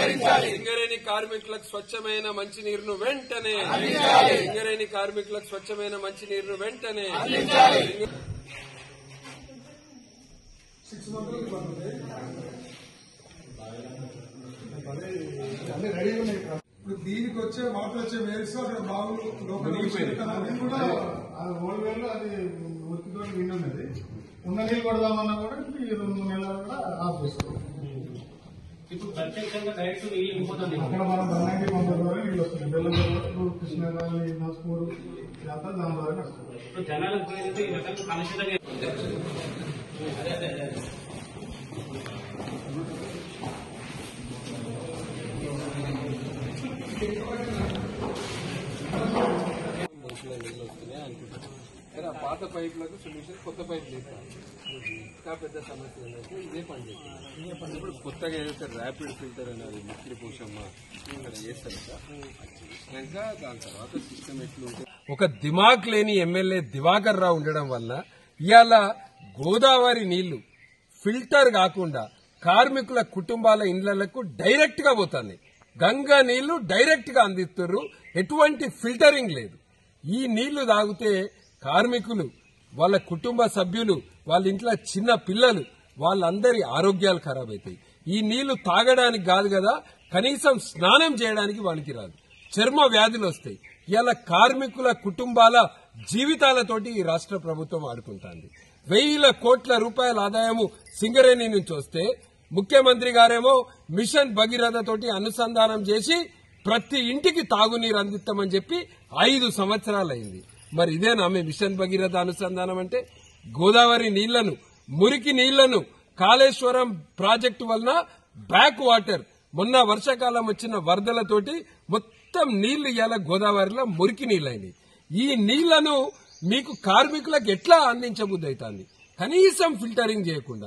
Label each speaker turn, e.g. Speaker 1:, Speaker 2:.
Speaker 1: సింగరేణి కార్మికులకు స్వచ్ఛమైన మంచినీరును వెంటనే సింగరేణి కార్మికులకు స్వచ్ఛమైన మంచినీరును వెంటనే
Speaker 2: ఇప్పుడు దీనికి వచ్చే వాటర్ వచ్చే వేల్స్ అక్కడ బావులు కూడా 3 వేలు అది ఉత్తితో నిండి ఉన్నది. ఉన్న నీళ్ళు కొడదామన్నా కూడా ఈ 2 నెలలు కూడా ఆఫ్ చేస్తాం.
Speaker 3: ఇప్పుడు ప్రత్యక్షంగా డైరెక్ట్ నీళ్ళు ఇంపోతుంది.
Speaker 2: అక్కడ మనం బంగాకి పంప ద్వారా నీళ్ళు వస్తుంది. బెల్లంపూరు, కృష్ణారావు, నస్పూర్ ఇదంతా దాని ద్వారా వస్తుంది.
Speaker 3: ఇప్పుడు జనాలకు పోయేది ఈ రకంగా కలుషితంగా
Speaker 1: పాత పైపులకు సొల్యూషన్ కొత్త పైపులు వేస్తాం. ఇంకా పెద్ద సమస్య ఏంటంటే ఇదే పని చేస్తాం. ఇప్పుడు కొత్తగా ఏదైతే ర్యాపిడ్ ఫిల్టర్ అనేది మిక్కిలి పోషమ్మ ఇక్కడ చేస్తారు ఇంకా దాని తర్వాత సిస్టమ్ ఎట్లుంటే ఒక దిమాగ్ లేని ఎమ్మెల్యే దివాకర్ రావు ఉండడం వల్ల ఇవాళ గోదావరి నీళ్లు ఫిల్టర్ కాకుండా కార్మికుల కుటుంబాల ఇండ్లకు డైరెక్ట్ గా పోతున్నాయి. గంగా నీళ్లు డైరెక్ట్ గా అందిస్తున్నారు. ఎటువంటి ఫిల్టరింగ్ లేదు. ఈ నీళ్లు తాగితే కార్మికులు, వాళ్ళ కుటుంబ సభ్యులు, వాళ్ళ ఇంట్లో చిన్న పిల్లలు, వాళ్ళందరి ఆరోగ్యాలు ఖరాబ్ అవుతాయి. ఈ నీళ్లు తాగడానికి కాదు కదా, కనీసం స్నానం చేయడానికి వాళ్ళకి రాదు. చర్మ వ్యాధులు వస్తాయి. ఇలా కార్మికుల కుటుంబాల జీవితాలతోటి ఈ రాష్ట్ర ప్రభుత్వం ఆడుకుంటుంది. 1000 కోట్ల రూపాయల ఆదాయము సింగరేణి నుంచి వస్తే ముఖ్యమంత్రి గారేమో మిషన్ భగీరథ తోటి అనుసంధానం చేసి ప్రతి ఇంటికి తాగునీరు అందిస్తామని చెప్పి 5 సంవత్సరాలైంది. మరి ఇదేనా మీ మిషన్ భగీరథ అనుసంధానం అంటే? గోదావరి నీళ్లను, మురికి నీళ్లను, కాళేశ్వరం ప్రాజెక్టు వలన బ్యాక్ వాటర్, మొన్న వర్షాకాలం వచ్చిన వరదలతోటి మొత్తం నీళ్లు ఇవాళ గోదావరిలో మురికి నీళ్లైనవి. ఈ నీళ్లను మీకు కార్మికులకు ఎట్లా అందించబుద్ధి అవుతుంది? కనీసం ఫిల్టరింగ్ చేయకుండా